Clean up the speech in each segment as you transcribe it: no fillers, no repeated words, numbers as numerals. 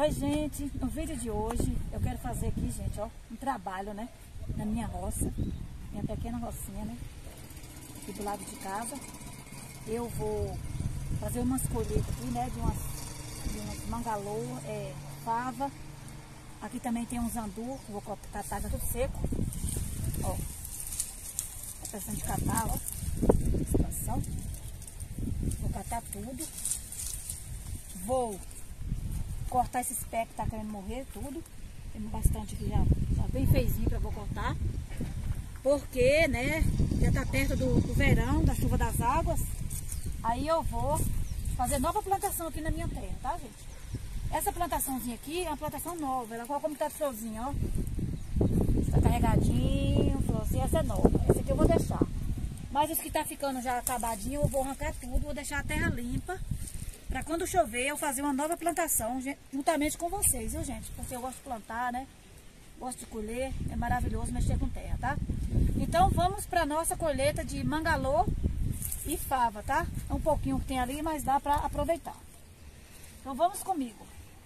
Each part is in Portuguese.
Oi, gente, no vídeo de hoje eu quero fazer aqui, gente, ó, um trabalho, né, na minha roça, minha pequena rocinha, né, aqui do lado de casa. Eu vou fazer umas colheitas aqui, né, de umas mangalô, fava. Aqui também tem uns andu, vou catar, tá tudo seco, ó, tá precisando de catar, ó, situação. Vou catar tudo, vou cortar esses pés que tá querendo morrer, tudo. Tem bastante aqui já bem feizinho pra eu vou cortar. Porque, né, já tá perto do verão, da chuva das águas. Aí eu vou fazer nova plantação aqui na minha terra, tá, gente? Essa plantaçãozinha aqui é uma plantação nova. Ela como tá de florzinha, ó. Tá carregadinho, florzinha, essa é nova. Essa aqui eu vou deixar. Mas os que tá ficando já acabadinho, eu vou arrancar tudo, vou deixar a terra limpa. Pra quando chover, eu fazer uma nova plantação juntamente com vocês, viu, gente? Porque eu gosto de plantar, né? Gosto de colher, é maravilhoso mexer com terra, tá? Então vamos pra nossa colheita de mangalô e fava, tá? É um pouquinho que tem ali, mas dá pra aproveitar. Então vamos comigo.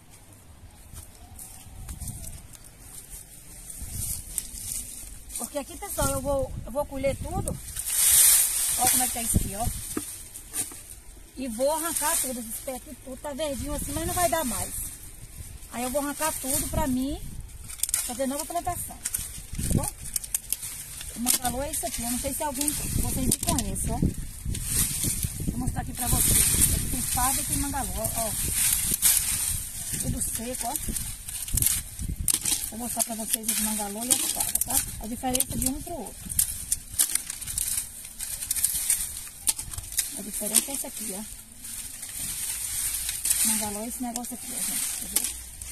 Porque aqui, pessoal, eu vou colher tudo. Olha como é que tá isso aqui, ó. E vou arrancar tudo, esses pés aqui, tudo tá verdinho assim, mas não vai dar mais. Aí eu vou arrancar tudo pra mim fazer nova plantação, tá bom? O mangalô é isso aqui, eu não sei se alguém, vocês conhecem, ó. Vou mostrar aqui pra vocês. Aqui tem fava e tem mangalô, ó. Tudo seco, ó. Vou mostrar pra vocês os mangalô e as favas, tá? A diferença de um pro outro. A diferença é essa aqui, ó. Mangalô é esse negócio aqui, ó, gente. Tá vendo?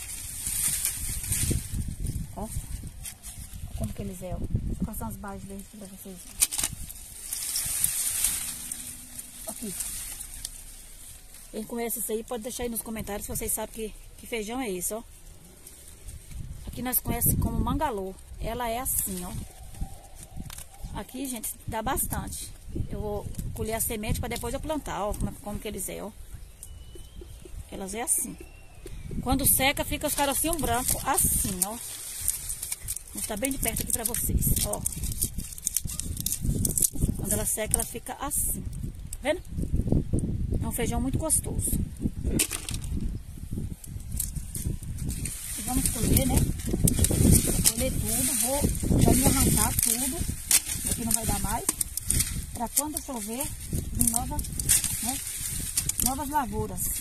Ó. Como que eles é, ó. Vou passar umas bases deles aqui pra vocês. Aqui. Quem conhece isso aí pode deixar aí nos comentários se vocês sabem que feijão é esse, ó. Aqui nós conhecemos como mangalô. Ela é assim, ó. Aqui, gente, dá bastante. Eu vou colher a semente para depois eu plantar, ó, como que eles é, ó. Elas é assim. Quando seca, fica os carocinhos brancos assim, ó. Vou mostrar bem de perto aqui para vocês, ó. Quando ela seca, ela fica assim. Tá vendo? É um feijão muito gostoso. E vamos colher, né? Vou colher tudo, vou me arrancar tudo. Aqui não vai dar mais. Para quando chover, vir novas lavouras.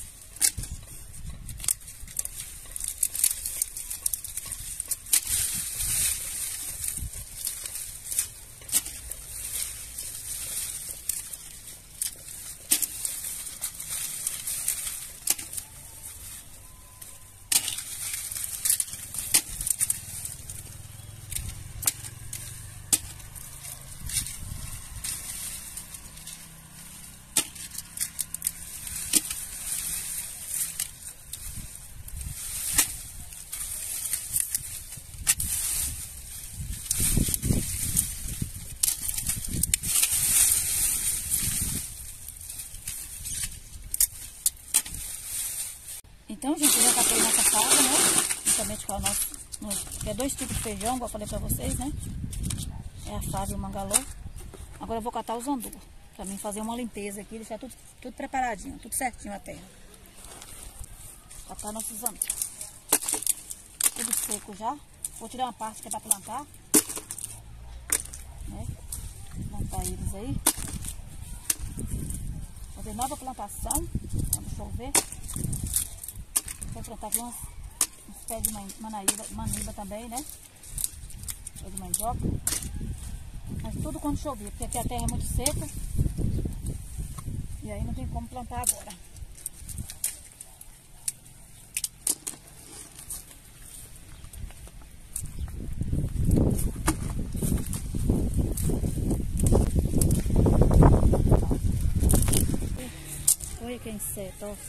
Então, gente, eu já catei nossa fava, né? Justamente com o nosso... Que é 2 tipos de feijão, igual eu falei pra vocês, né? É a fava e o mangalô. Agora eu vou catar os andu. Pra mim fazer uma limpeza aqui, deixar tudo preparadinho, tudo certinho a terra. Catar nossos andu. Tudo seco já. Vou tirar uma parte que é pra plantar. Né? Plantar eles aí. Fazer nova plantação, quando chover. Vou plantar aqui uns pés de maniba também, né? Pé de mandioca. Mas tudo quando chover, porque aqui a terra é muito seca. E aí não tem como plantar agora. Olha que inseto, ó.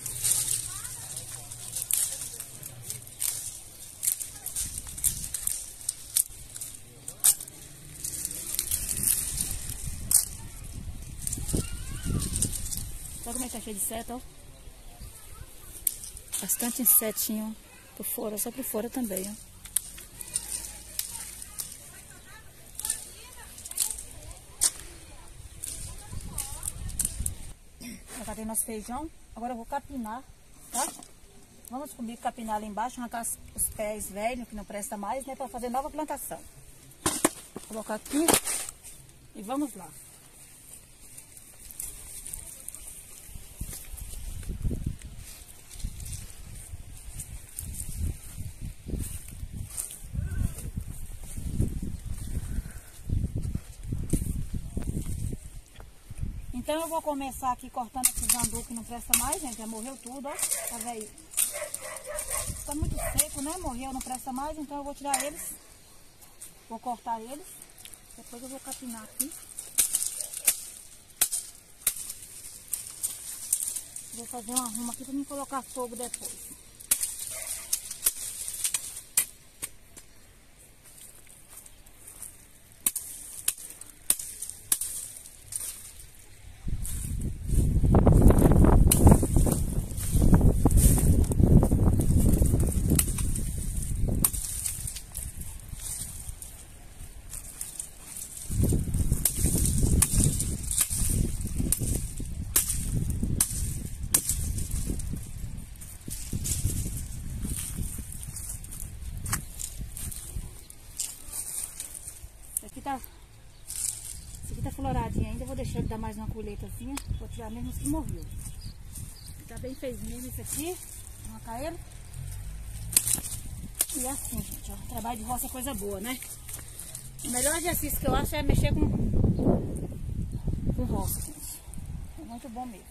Olha como é que tá cheio de seta, ó. Bastante insetinho. Por fora, só por fora também, ó. Já catei nosso feijão. Agora eu vou capinar, tá? Vamos comigo capinar lá embaixo, arrancar os pés velhos, que não presta mais, né? Pra fazer nova plantação. Vou colocar aqui e vamos lá. Então eu vou começar aqui cortando esse jambu que não presta mais, gente. Já morreu tudo, ó. Tá vendo? Tá muito seco, né? Morreu, não presta mais. Então eu vou tirar eles. Vou cortar eles. Depois eu vou capinar aqui. Vou fazer um arrumo aqui pra mim colocar fogo depois. Esse aqui tá floradinho ainda, eu vou deixar ele dar mais uma colheitazinha. Vou tirar mesmo os que morreu. Tá bem feizinho esse aqui. Vou arrancar ele. E assim, gente, ó. Trabalho de roça é coisa boa, né? O melhor exercício que eu acho é mexer com roça, gente. É muito bom mesmo.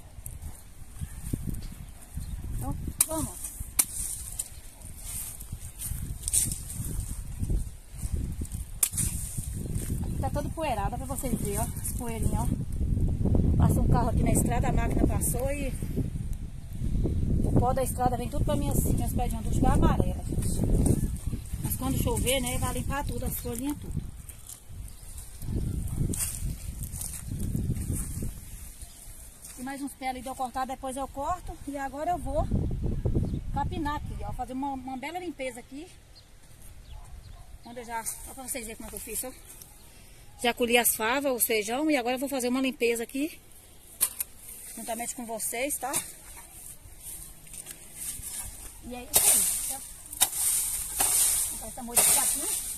Então, vamos. Tá todo poeirado, pra vocês verem, ó, as poeirinhas, ó. Passou um carro aqui na estrada, a máquina passou e o pó da estrada vem tudo pra minhas pés de andude, fica amarela, gente. Mas quando chover, né, vai limpar tudo, as folhinhas, tudo. E mais uns pés ali de eu cortar, depois eu corto. E agora eu vou capinar aqui, ó, fazer uma bela limpeza aqui. Onde eu já, ó, pra vocês verem como é que eu fiz, ó. Já colhi as favas, o feijão, e agora eu vou fazer uma limpeza aqui, juntamente com vocês, tá? E é isso aí, tá? Vou botar essa molho aqui.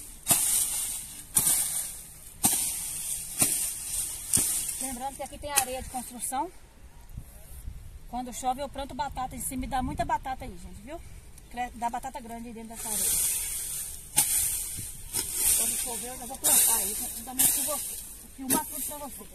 Lembrando que aqui tem areia de construção. Quando chove eu planto batata em cima e dá muita batata aí, gente, viu? Dá batata grande aí dentro dessa areia. Quando chover eu já vou plantar aí, juntamente com você. Vou filmar tudo pra você.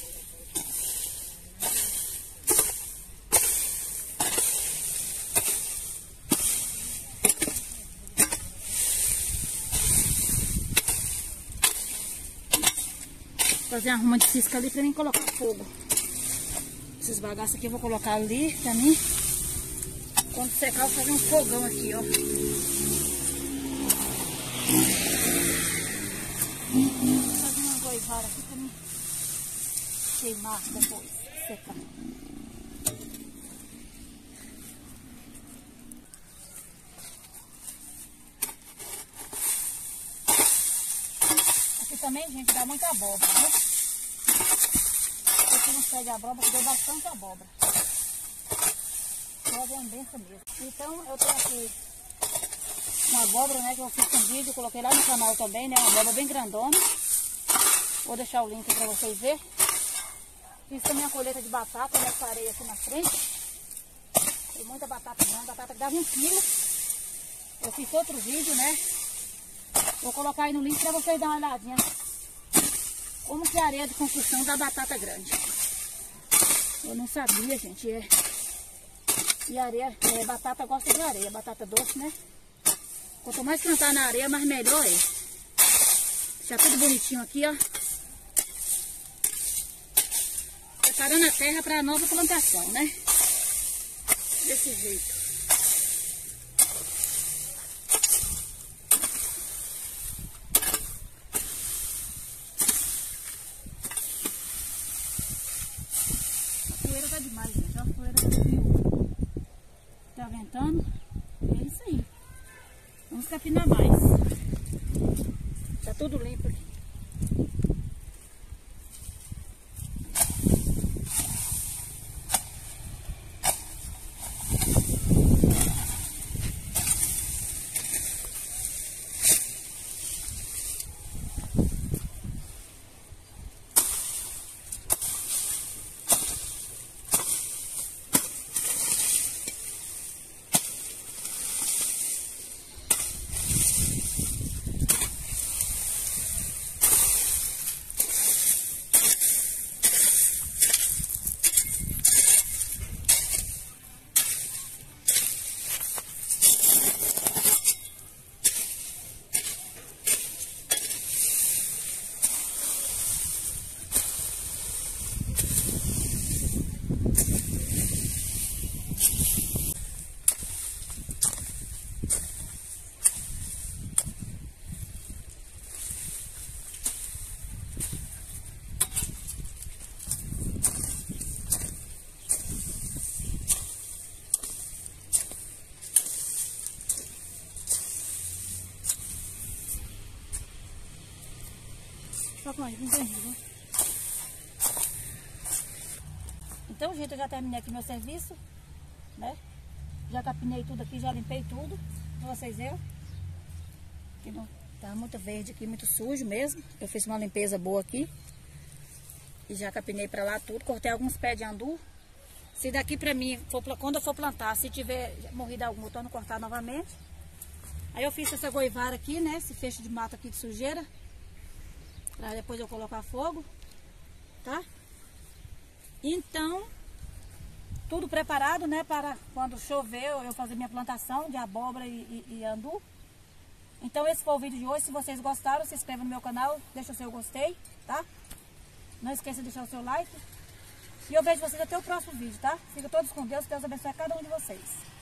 Vou fazer uma arruma de cisca ali pra mim colocar fogo. Esses bagaços aqui eu vou colocar ali pra mim. Quando secar eu vou fazer um fogão aqui, ó. Vou fazer uma goivara aqui pra mim queimar depois, secar. Aqui também, gente, dá muita abóbora, né? Eu tenho um pé de abóbora que deu bastante abóbora. Só é benção mesmo. Então eu tenho aqui uma abóbora, né, que eu fiz um vídeo, coloquei lá no canal também, né, uma abóbora bem grandona. Vou deixar o link pra vocês verem. Fiz também a colheita de batata nessa areia aqui na frente. Tem muita batata grande, batata que dava 1 quilo. Eu fiz outro vídeo, né. Vou colocar aí no link pra vocês darem uma olhadinha. Como que é a areia de construção da batata grande. Eu não sabia, gente. E areia, batata gosta de areia, batata doce, né. Quanto mais plantar na areia, mais melhor é. Já tudo bonitinho aqui, ó. Preparando a terra para a nova plantação, né? Desse jeito. A poeira tá demais, gente. Ó, a poeira tá frio. Tá ventando. É isso aí. capinar mais. Tá tudo limpo aqui. Então, gente, eu já terminei aqui meu serviço, né? Já capinei tudo aqui, já limpei tudo, pra vocês verem. Aqui não, tá muito verde aqui, muito sujo mesmo. Eu fiz uma limpeza boa aqui. E já capinei pra lá tudo, cortei alguns pés de andu. Se daqui pra mim, quando eu for plantar, se tiver morrido algum, eu tô no cortar novamente. Aí eu fiz essa goivara aqui, né? Esse fecho de mato aqui de sujeira. Pra depois eu colocar fogo, tá? Então, tudo preparado, né? Para quando chover eu fazer minha plantação de abóbora e andu. Então esse foi o vídeo de hoje. Se vocês gostaram, se inscreva no meu canal, deixa o seu gostei, tá? Não esqueça de deixar o seu like. E eu vejo vocês até o próximo vídeo, tá? Fiquem todos com Deus, que Deus abençoe a cada um de vocês.